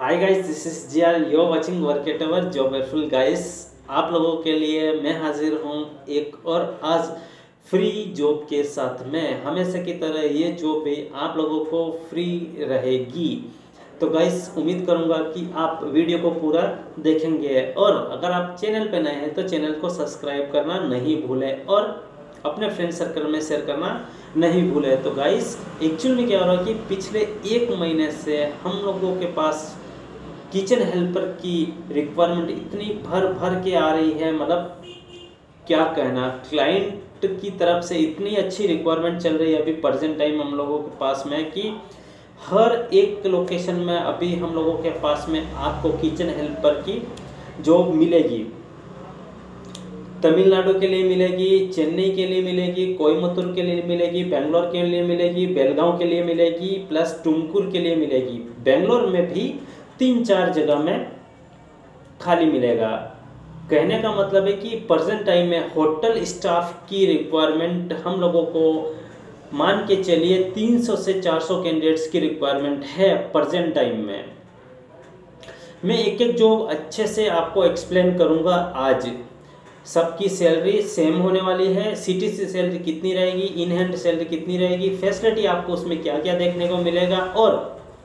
Hi guys, this is G R, you watching work at our Jobful guys. आप लोगों के लिए मैं हाजिर हूँ एक और आज फ्री जॉब के साथ में। हमेशा की तरह ये जॉब भी आप लोगों को फ्री रहेगी। तो गाइस, उम्मीद करूँगा कि आप वीडियो को पूरा देखेंगे और अगर आप चैनल पे नए हैं तो चैनल को सब्सक्राइब करना नहीं भूलें और अपने फ्रेंड सर्कल में शेयर करना नहीं भूलें। तो गाइस, एक्चुअल में क्या हो रहा है कि पिछले एक महीने से हम लोगों के पास किचन हेल्पर की रिक्वायरमेंट इतनी भर भर के आ रही है, मतलब क्या कहना। क्लाइंट की तरफ से इतनी अच्छी रिक्वायरमेंट चल रही है अभी प्रेजेंट टाइम हम लोगों के पास में कि हर एक लोकेशन में अभी हम लोगों के पास में आपको किचन हेल्पर की जॉब मिलेगी। तमिलनाडु के लिए मिलेगी, चेन्नई के लिए मिलेगी, कोयम्बतूर के लिए मिलेगी, बेंगलोर के लिए मिलेगी, बेलगांव के लिए मिलेगी, प्लस टुमकुर के लिए मिलेगी। बेंगलोर में भी 3-4 जगह में खाली मिलेगा। कहने का मतलब है कि प्रेजेंट टाइम में होटल स्टाफ की रिक्वायरमेंट हम लोगों को मान के चलिए 300 से 400 कैंडिडेट्स की रिक्वायरमेंट है प्रेजेंट टाइम में। मैं एक एक जॉब अच्छे से आपको एक्सप्लेन करूंगा आज। सबकी सैलरी सेम होने वाली है। सीटीसी सैलरी कितनी रहेगी, इन हैंड सैलरी कितनी रहेगी, फैसिलिटी आपको उसमें क्या क्या देखने को मिलेगा और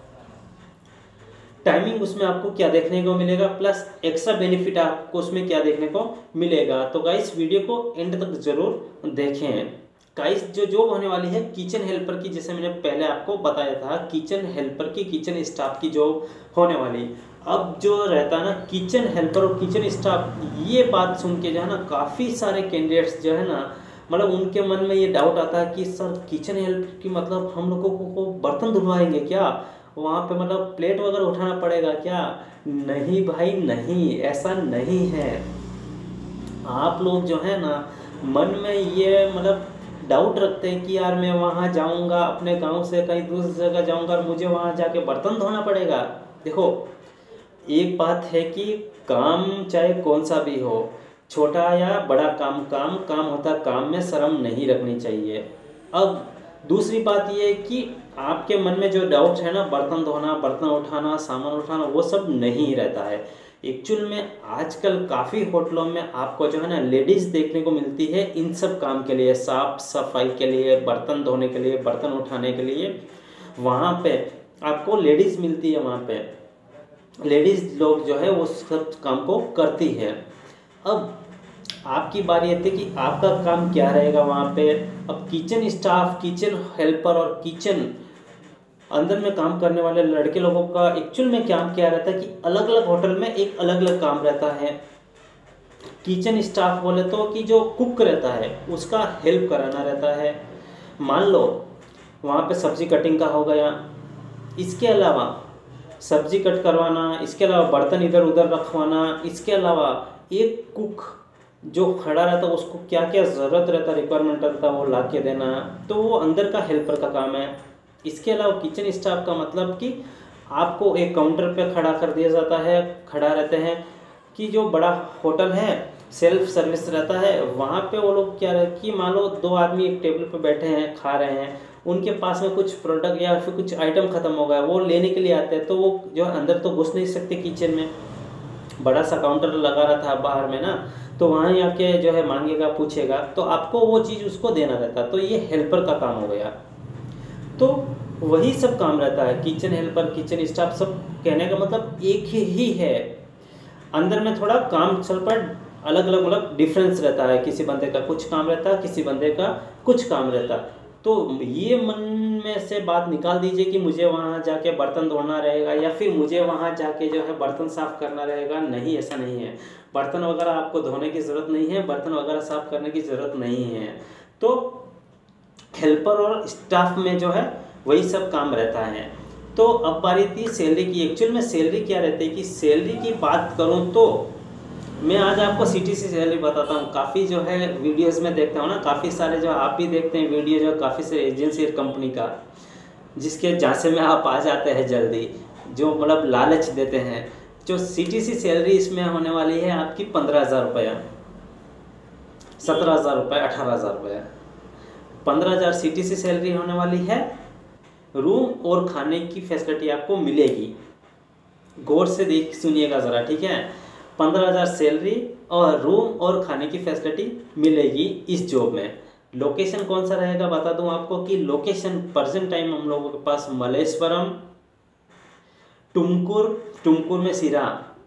टाइमिंग उसमें आपको क्या देखने को मिलेगा, प्लस एक्स्ट्रा बेनिफिट आपको उसमें क्या देखने को मिलेगा। तो गाइस, वीडियो को एंड तक जरूर देखें। गाइस, जो जॉब होने वाली है किचन हेल्पर की, जैसे मैंने पहले आपको बताया था, किचन हेल्पर की, किचन स्टाफ की जॉब होने वाली। अब जो रहता है ना किचन हेल्पर और किचन स्टाफ, ये बात सुन के जो है ना काफ़ी सारे कैंडिडेट्स जो है ना, मतलब उनके मन में ये डाउट आता है कि सर किचन हेल्पर की मतलब हम लोगों को बर्तन धुलवाएंगे क्या, वहाँ पे मतलब प्लेट वगैरह उठाना पड़ेगा क्या? नहीं भाई नहीं, ऐसा नहीं है। आप लोग जो है ना मन में ये मतलब डाउट रखते हैं कि यार मैं वहाँ जाऊँगा, अपने गांव से कहीं दूसरी जगह जाऊँगा और मुझे वहाँ जाके बर्तन धोना पड़ेगा। देखो, एक बात है कि काम चाहे कौन सा भी हो, छोटा या बड़ा काम, काम काम होता, काम में शर्म नहीं रखनी चाहिए। अब दूसरी बात ये है कि आपके मन में जो डाउट है ना, बर्तन धोना, बर्तन उठाना, सामान उठाना, वो सब नहीं रहता है। एक्चुअल में आजकल काफ़ी होटलों में आपको जो है ना लेडीज़ देखने को मिलती है इन सब काम के लिए, साफ सफाई के लिए, बर्तन धोने के लिए, बर्तन उठाने के लिए। वहाँ पे आपको लेडीज़ मिलती है, वहाँ पे लेडीज़ लोग जो है वो सब काम को करती है। अब आपकी बारी आती है कि आपका काम क्या रहेगा वहाँ पे। अब किचन स्टाफ, किचन हेल्पर और किचन अंदर में काम करने वाले लड़के लोगों का एक्चुअल में काम क्या रहता है कि अलग अलग होटल में एक अलग अलग काम रहता है। किचन स्टाफ बोले तो कि जो कुक रहता है उसका हेल्प कराना रहता है। मान लो वहाँ पे सब्जी कटिंग का हो गया, इसके अलावा सब्जी कट करवाना, इसके अलावा बर्तन इधर उधर रखवाना, इसके अलावा एक कुक जो खड़ा रहता है उसको क्या क्या ज़रूरत रहता, रिक्वायरमेंट रहता, वो ला के देना, तो वो अंदर का हेल्पर का काम है। इसके अलावा किचन स्टाफ का मतलब कि आपको एक काउंटर पे खड़ा कर दिया जाता है, खड़ा रहते हैं कि जो बड़ा होटल है सेल्फ सर्विस रहता है, वहाँ पे वो लोग क्या रहता कि मान लो 2 आदमी एक टेबल पे बैठे हैं, खा रहे हैं, उनके पास में कुछ प्रोडक्ट या फिर कुछ आइटम ख़त्म हो गया, वो लेने के लिए आते हैं, तो वो जो अंदर तो घुस नहीं सकते किचन में, बड़ा सा काउंटर लगा रहा था बाहर में ना, तो वहाँ आके जो है मांगेगा, पूछेगा, तो आपको वो चीज़ उसको देना रहता। तो ये हेल्पर का काम हो गया। तो वही सब काम रहता है, किचन हेल्पर, किचन स्टाफ, सब कहने का मतलब एक ही है। अंदर में थोड़ा काम चल पर अलग अलग मतलब डिफरेंस रहता है, किसी बंदे का कुछ काम रहता है, किसी बंदे का कुछ काम रहता है। तो ये मन में से बात निकाल दीजिए कि मुझे वहाँ जाके बर्तन धोना रहेगा या फिर मुझे वहाँ जाके जो है बर्तन साफ़ करना रहेगा। नहीं, ऐसा नहीं है। बर्तन वगैरह आपको धोने की ज़रूरत नहीं है, बर्तन वगैरह साफ़ करने की ज़रूरत नहीं है। तो हेल्पर और स्टाफ में जो है वही सब काम रहता है। तो अब बारी थी सैलरी की। एक्चुअल में सैलरी क्या रहती है कि सैलरी की बात करूँ तो मैं आज आपको सीटीसी सैलरी बताता हूँ। काफ़ी जो है वीडियोस में देखता हूँ ना, काफ़ी सारे जो आप भी देखते हैं वीडियो, जो काफ़ी सारे एजेंसी कंपनी का, जिसके झांसे में आप आ जाते हैं जल्दी, जो मतलब लालच देते हैं। जो सीटीसी सैलरी इसमें होने वाली है आपकी 15,000 रुपया, 17,000 रुपये, 18,000 रुपये, 15,000 सीटीसी सैलरी होने वाली है। रूम और खाने की फैसिलिटी आपको मिलेगी। गौर से देख सुनिएगा ज़रा, ठीक है। 15,000 सैलरी और रूम और खाने की फैसिलिटी मिलेगी इस जॉब में। लोकेशन कौन सा रहेगा बता दूं आपको कि लोकेशन प्रेजेंट टाइम हम लोगों के पास मलेश्वरम, टुमकुर में सिरा,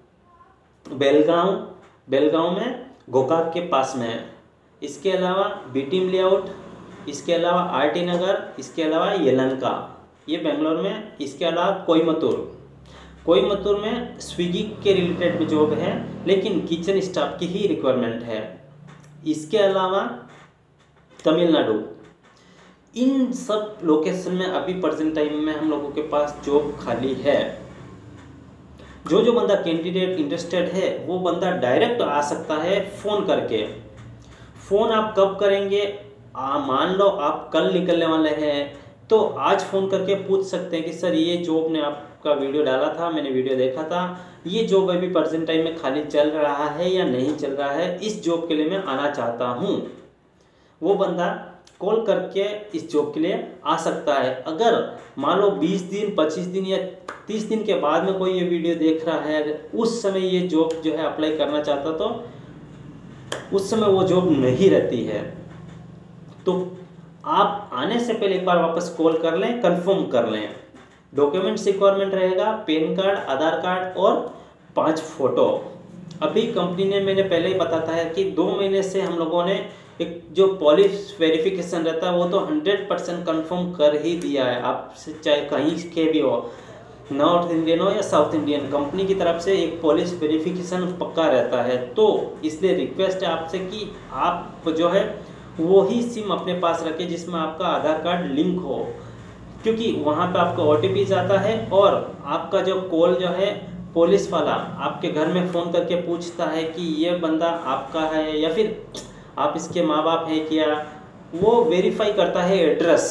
बेलगांव में गोकाक के पास में है। इसके अलावा बीटीएम लेआउट, इसके अलावा आरटी नगर, इसके अलावा यलहंका, ये बेंगलोर में। इसके अलावा कोयम्बतूर में स्विगी के रिलेटेड में जॉब है, लेकिन किचन स्टाफ की ही रिक्वायरमेंट है। इसके अलावा तमिलनाडु, इन सब लोकेशन में अभी प्रेजेंट टाइम में हम लोगों के पास जॉब खाली है। जो बंदा कैंडिडेट इंटरेस्टेड है वो बंदा डायरेक्ट आ सकता है फ़ोन करके। फ़ोन आप कब करेंगे, मान लो आप कल निकलने वाले हैं तो आज फ़ोन करके पूछ सकते हैं कि सर ये जॉब ने आपका वीडियो डाला था, मैंने वीडियो देखा था, ये जॉब अभी प्रेजेंट टाइम में खाली चल रहा है या नहीं चल रहा है, इस जॉब के लिए मैं आना चाहता हूँ। वो बंदा कॉल करके इस जॉब के लिए आ सकता है। अगर मान लो 20 दिन 25 दिन या 30 दिन के बाद में कोई ये वीडियो देख रहा है, उस समय ये जॉब जो है अप्लाई करना चाहता तो उस समय वो जॉब नहीं रहती है। तो आप आने से पहले एक बार वापस कॉल कर लें, कंफर्म कर लें। डॉक्यूमेंट्स रिक्वायरमेंट रहेगा पैन कार्ड, आधार कार्ड और 5 फोटो। अभी कंपनी ने, मैंने पहले ही बताता है कि 2 महीने से हम लोगों ने एक जो पॉलिस वेरिफिकेशन रहता है वो तो 100% कंफर्म कर ही दिया है। आपसे चाहे कहीं के भी हो, नॉर्थ इंडियन हो या साउथ इंडियन, कंपनी की तरफ से एक पॉलिस वेरिफिकेशन पक्का रहता है। तो इसलिए रिक्वेस्ट है आपसे कि आप जो है वो ही सिम अपने पास रखें जिसमें आपका आधार कार्ड लिंक हो, क्योंकि वहाँ पे आपको OTP जाता है और आपका जो कॉल जो है पुलिस वाला आपके घर में फ़ोन करके पूछता है कि ये बंदा आपका है या फिर आप इसके माँ बाप हैं क्या, वो वेरीफाई करता है एड्रेस।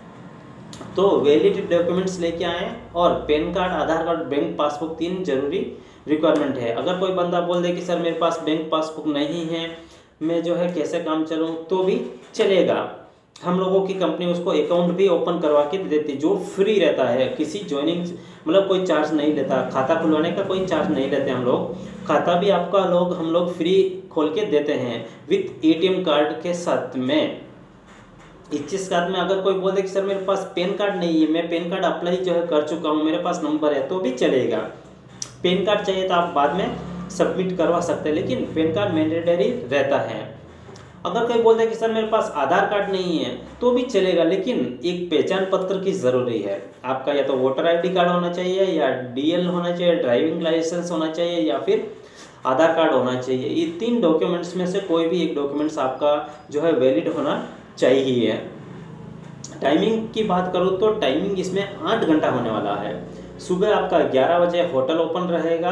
तो वैलिड डॉक्यूमेंट्स लेके आएँ और PAN card, Aadhaar card, bank passbook 3 जरूरी रिक्वायरमेंट है। अगर कोई बंदा बोल दे कि सर मेरे पास बैंक पासबुक नहीं है, मैं जो है कैसे काम चलूँ, तो भी चलेगा। हम लोगों की कंपनी उसको अकाउंट भी ओपन करवा के देती, जो फ्री रहता है, किसी ज्वाइनिंग मतलब कोई चार्ज नहीं लेता, खाता खुलवाने का कोई चार्ज नहीं लेते हम लोग। खाता भी आपका हम लोग फ्री खोल के देते हैं विथ ATM कार्ड के साथ में। इस साथ में अगर कोई बोल दे कि सर मेरे पास पैन कार्ड नहीं है, मैं पैन कार्ड अप्लाई जो है कर चुका हूँ, मेरे पास नंबर है, तो भी चलेगा। पैन कार्ड चाहिए तो आप बाद में सबमिट करवा सकते हैं, लेकिन पैन कार्ड मैंडेटरी रहता है। अगर कोई बोलता है कि सर मेरे पास आधार कार्ड नहीं है, तो भी चलेगा, लेकिन एक पहचान पत्र की ज़रूरी है। आपका या तो वोटर ID कार्ड होना चाहिए, या DL होना चाहिए, ड्राइविंग लाइसेंस होना चाहिए, या फिर आधार कार्ड होना चाहिए। ये 3 डॉक्यूमेंट्स में से कोई भी एक डॉक्यूमेंट्स आपका जो है वैलिड होना चाहिए। टाइमिंग की बात करूँ तो टाइमिंग इसमें 8 घंटा होने वाला है। सुबह आपका 11 बजे होटल ओपन रहेगा,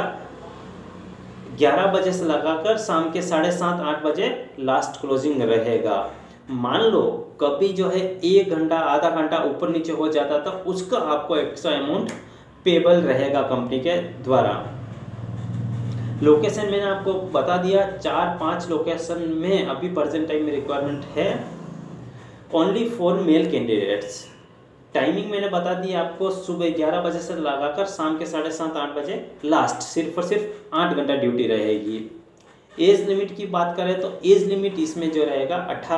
11 बजे से लगाकर शाम के 7:30 8 बजे लास्ट क्लोजिंग रहेगा। मान लो कभी जो है 1 घंटा आधा घंटा ऊपर नीचे हो जाता तो उसका आपको एक्स्ट्रा अमाउंट पेबल रहेगा कंपनी के द्वारा। लोकेशन मैंने आपको बता दिया, 4-5 लोकेशन में अभी प्रेजेंट टाइम में रिक्वायरमेंट है, only for male candidates. Timing मैंने बता दी आपको, सुबह 11 बजे से लगाकर शाम के 7:30 8 बजे लास्ट, सिर्फ और सिर्फ 8 घंटा ड्यूटी रहेगी। एज लिमिट की बात करें तो एज लिमिट इसमें जो रहेगा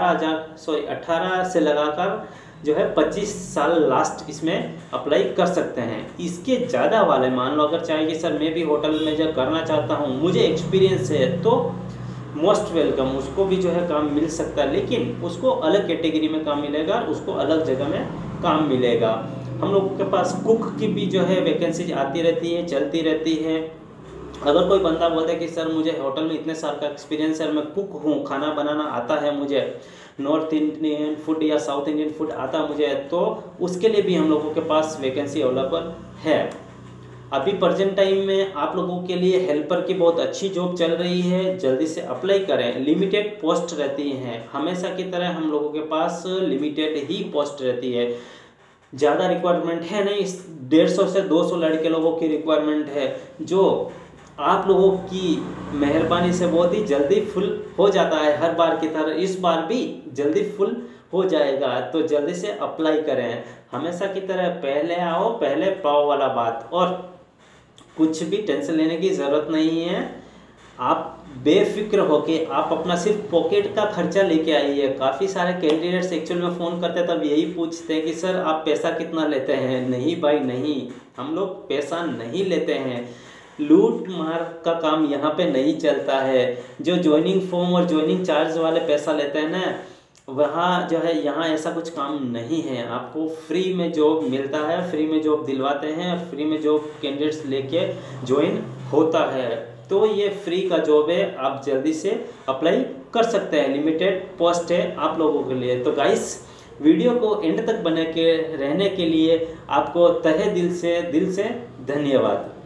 18 से लगाकर जो है 25 साल लास्ट इसमें अप्लाई कर सकते हैं। इसके ज़्यादा वाले मान लो अगर चाहे कि सर मैं भी होटल में जो करना चाहता हूँ, मुझे एक्सपीरियंस है, तो मोस्ट वेलकम, उसको भी जो है काम मिल सकता है, लेकिन उसको अलग कैटेगरी में काम मिलेगा, उसको अलग जगह में काम मिलेगा। हम लोगों के पास कुक की भी जो है वैकेंसी आती रहती है, चलती रहती है। अगर कोई बंदा बोलता है कि सर मुझे होटल में इतने साल का एक्सपीरियंस है, मैं कुक हूँ, खाना बनाना आता है मुझे, नॉर्थ इंडियन फूड या साउथ इंडियन फूड आता मुझे, तो उसके लिए भी हम लोगों के पास वैकेंसी अवेलेबल है। अभी प्रेजेंट टाइम में आप लोगों के लिए हेल्पर की बहुत अच्छी जॉब चल रही है, जल्दी से अप्लाई करें। लिमिटेड पोस्ट रहती हैं, हमेशा की तरह हम लोगों के पास लिमिटेड ही पोस्ट रहती है, ज़्यादा रिक्वायरमेंट है नहीं। 150 से 200 लड़के लोगों की रिक्वायरमेंट है, जो आप लोगों की मेहरबानी से बहुत ही जल्दी फुल हो जाता है। हर बार की तरह इस बार भी जल्दी फुल हो जाएगा, तो जल्दी से अप्लाई करें। हमेशा की तरह पहले आओ पहले पाओ वाला बात। और कुछ भी टेंशन लेने की ज़रूरत नहीं है। आप बेफिक्र होके आप अपना सिर्फ पॉकेट का खर्चा लेके आइए। काफ़ी सारे कैंडिडेट्स एक्चुअल में फ़ोन करते हैं तब यही पूछते हैं कि सर आप पैसा कितना लेते हैं। नहीं भाई नहीं, हम लोग पैसा नहीं लेते हैं। लूट मार का काम यहाँ पे नहीं चलता है। जो ज्वाइनिंग फॉर्म और ज्वाइनिंग चार्ज वाले पैसा लेते हैं ना, वहाँ जो है यहाँ ऐसा कुछ काम नहीं है। आपको फ्री में जॉब मिलता है, फ्री में जॉब दिलवाते हैं, फ्री में जॉब कैंडिडेट्स लेके ज्वाइन होता है। तो ये फ्री का जॉब है, आप जल्दी से अप्लाई कर सकते हैं। लिमिटेड पोस्ट है आप लोगों के लिए। तो गाइस वीडियो को एंड तक बने के रहने के लिए आपको तहे दिल से धन्यवाद।